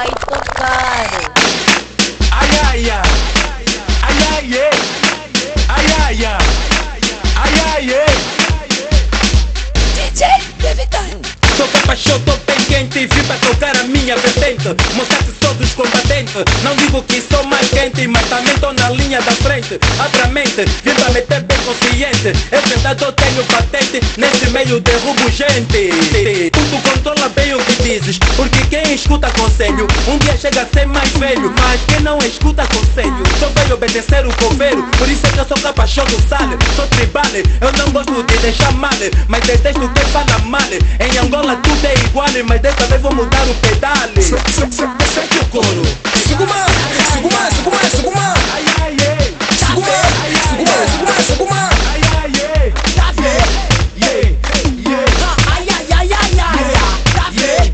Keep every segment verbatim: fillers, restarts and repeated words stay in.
vai tocar. Ai, ai, ai. Ai, ai, ai. Ai, ai, ai. Ai, ai, ai. D J Devitan. Sou capachão, tô bem quente e vim pra tocar a minha vertente. Mostrar que sou dos combatentes. Não digo que sou mais quente, mas também tô na linha da frente. Abre a mente, vim pra meter bem consciente. Eu sentado eu tenho patente, nesse meio derrubo gente. Tu controla bem o que dizes, porque quem escuta conselho um dia chega a ser mais velho. Mas quem não escuta conselho só vai obedecer o coveiro. Por isso é que eu sou capachão do sale. Sou tribal, eu não gosto de deixar mal, mas detesto quem fala mal. Em Angola tudo é igual, mas dessa vez vou mudar o pedale. Sente o coro. Suguma, Suguma, Suguma, Suguma. Ai, ai, ai. Suguma, Suguma, Suguma, Suguma. Ai, ai, ai. Tá vendo? Yeah, yeah. Ai, ai, ai, ai, ai. Tá vendo?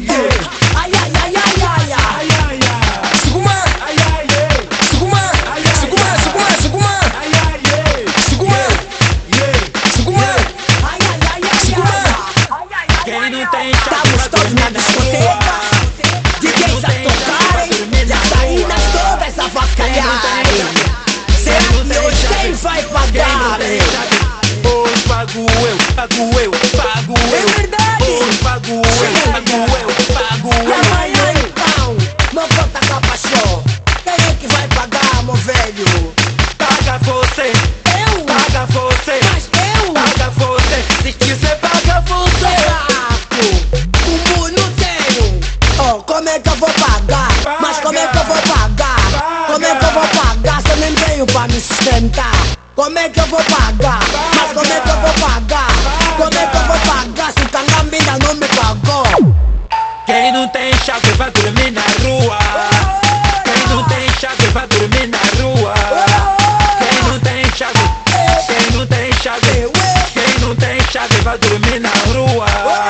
Ai, ai, ai, ai, ai, ai. Ai, ai, ai. Suguma, Ai, ai, ai. Suguma, Suguma, Suguma, Suguma. Ai, ai, ai. Suguma, Yeah. Suguma. Ai, ai, ai, ai, Suguma. ai. Quem não tem Estamos todos na discoteca, D Js a tocarem, e as saídas todas a vascalharem. Será que hoje quem vai pagar? Hoje pago eu, pago eu, pago eu. É verdade. Hoje pago eu, pago eu, pago E eu. amanhã então, não conta capachão. Quem é que vai pagar, meu velho? Paga você, Eu? paga você, Mas eu? paga você. Se quiser, paga você. Fraco, como não tenho. Oh, como é que eu vou pagar? Mas como é que eu vou pagar? Como é que eu vou pagar se eu nem tenho pra me sustentar? Como é que eu vou pagar? Mas como é que eu vou pagar? Como é que eu vou pagar se o Cangambi ainda não me pagou? Quem não tem chave vai dormir na rua. Quem não tem chave vai dormir na rua. Quem não tem chave, quem não tem chave, quem não tem chave vai dormir na rua.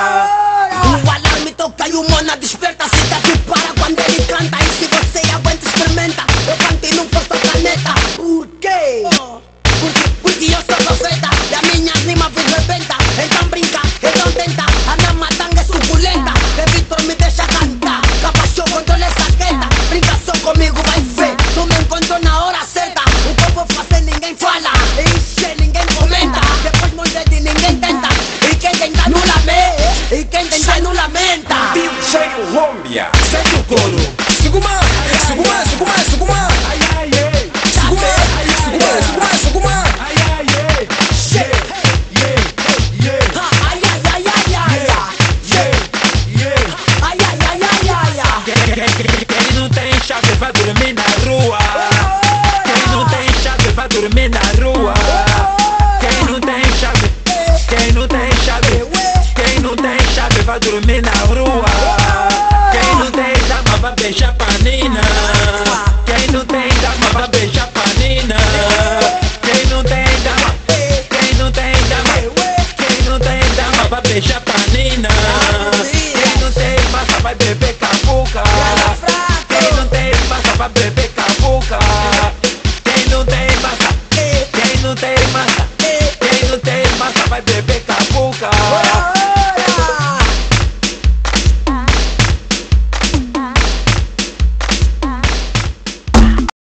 O alarme toca e o Mona desperta. Se tá tu para quando ele canta. E se você aguenta, experimenta. Eu continuo por sua planeta. Por quê? Porque, porque eu sou profeta e a minha rima vos rebenta. Então brinca, então tenta. A minha matanga é suculenta. De Vitor me deixa cantar. Capachão controla essa queda. Brinca só comigo, vai ver. Tu me encontrou na hora certa. O que eu vou fazer ninguém fala. Ixi, ninguém comenta. Depois morrer de ninguém tenta. E quem tenta não lamenta. E quem tenta não lamenta. D J Rombia, sente o coro. Suguma, Suguma, Suguma, Suguma. Ai, ai, ai. Suguma, Suguma, Suguma, Suguma. Ai, ai, ai. Yeah, yeah, yeah. Ai, ai, ai, ai, ai, ai. Yeah, yeah. Ai, ai, ai, ai, ai, ai. Quem não tem chave vai dormir na rua. Quem não tem chave vai dormir na rua. Quem não tem chave, quem não tem chave, quem não tem chave vai dormir na rua. Quem não tem dama vai beijar panina. Quem não tem dama vai beijar panina. Quem não tem dama, quem não tem dama, quem não tem dama vai beijar panina. Quem não tem massa vai beber capuca. Quem não tem massa vai beber capuca. Quem não tem massa, quem não tem massa, quem não tem massa vai beber